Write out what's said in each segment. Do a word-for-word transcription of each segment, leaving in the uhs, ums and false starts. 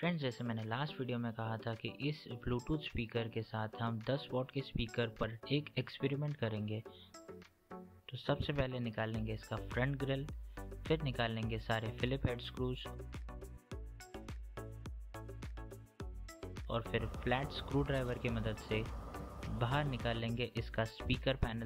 Friends, जैसे मैंने last video में कहा था कि इस ब्लूटूथ स्पीकर के साथ हम दस वॉट के स्पीकर पर एक एक्सपेरिमेंट करेंगे। तो सबसे पहले निकाल लेंगे इसका फ्रंट ग्रिल, फिर निकाल लेंगे सारे फिलिप हेड स्क्रूज और फिर फ्लैट स्क्रू ड्राइवर की मदद से बाहर निकाल लेंगे इसका स्पीकर पैनल।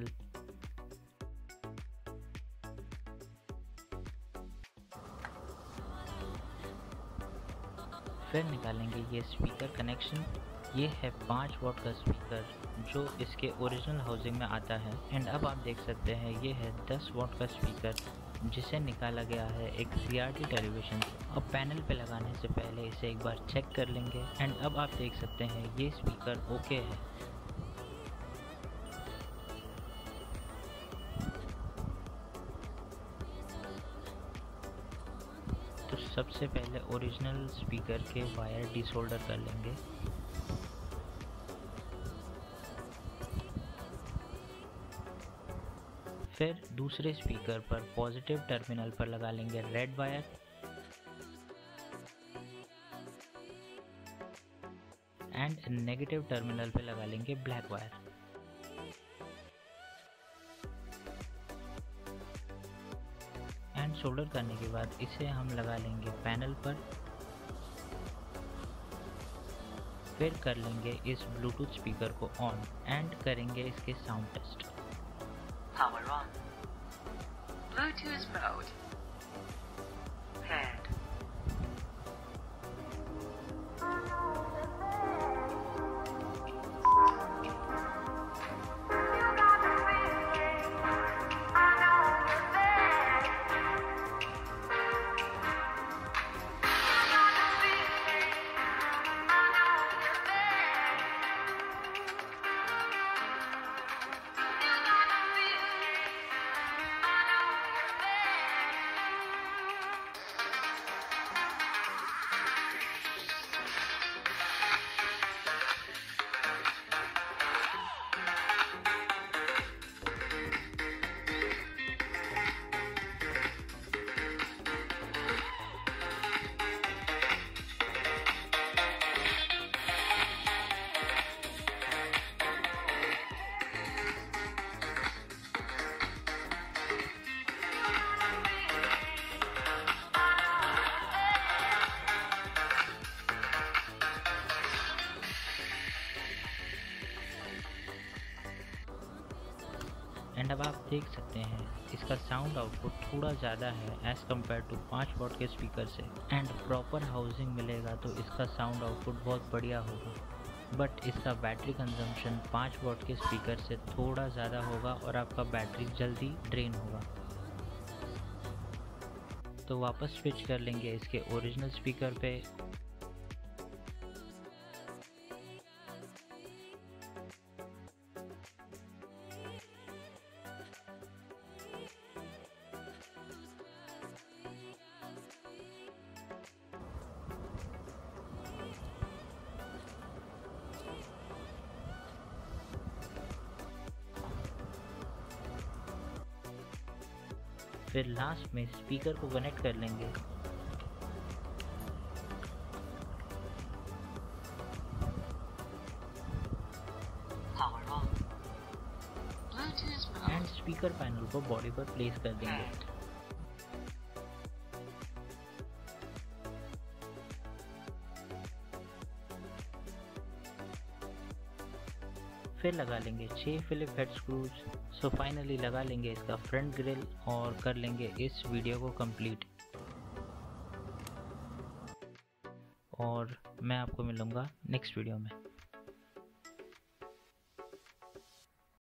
फिर निकालेंगे ये स्पीकर कनेक्शन। ये है पाँच वॉट का स्पीकर जो इसके ओरिजिनल हाउसिंग में आता है। एंड अब आप देख सकते हैं ये है दस वॉट का स्पीकर जिसे निकाला गया है एक सी आर टी टेलीविजन से। अब पैनल पे लगाने से पहले इसे एक बार चेक कर लेंगे। एंड अब आप देख सकते हैं ये स्पीकर ओके है। तो सबसे पहले ओरिजिनल स्पीकर के वायर डिसोल्डर कर लेंगे। फिर दूसरे स्पीकर पर पॉजिटिव टर्मिनल पर लगा लेंगे red wire and negative terminal पर लगा लेंगे ब्लैक वायर। एंड सोल्डर करने के बाद इसे हम लगा लेंगे पैनल पर। फिर कर लेंगे इस ब्लूटूथ स्पीकर को ऑन एंड करेंगे इसके sound test. Power on. Bluetooth mode. Paired. And अब आप देख सकते हैं इसका साउंड आउटपुट थोड़ा ज़्यादा है एज़ कम्पेयर टू पाँच वॉट के स्पीकर से। एंड प्रॉपर हाउसिंग मिलेगा तो इसका साउंड आउटपुट बहुत बढ़िया होगा। बट इसका बैटरी कंजम्पशन पाँच वॉट के स्पीकर से थोड़ा ज़्यादा होगा और आपका बैटरी जल्दी ड्रेन होगा। तो वापस स्विच कर लेंगे इसके ओरिजिनल स्पीकर पे। फिर लास्ट में स्पीकर को कनेक्ट कर लेंगे। Power on. Bluetooth mode. And speaker panel को बॉडी पर प्लेस कर देंगे। फिर लगा लेंगे छह Phillips head screws. So finally लगा लेंगे इसका फ्रंट ग्रिल और कर लेंगे इस वीडियो को कंप्लीट। और मैं आपको मिलूंगा नेक्स्ट वीडियो में।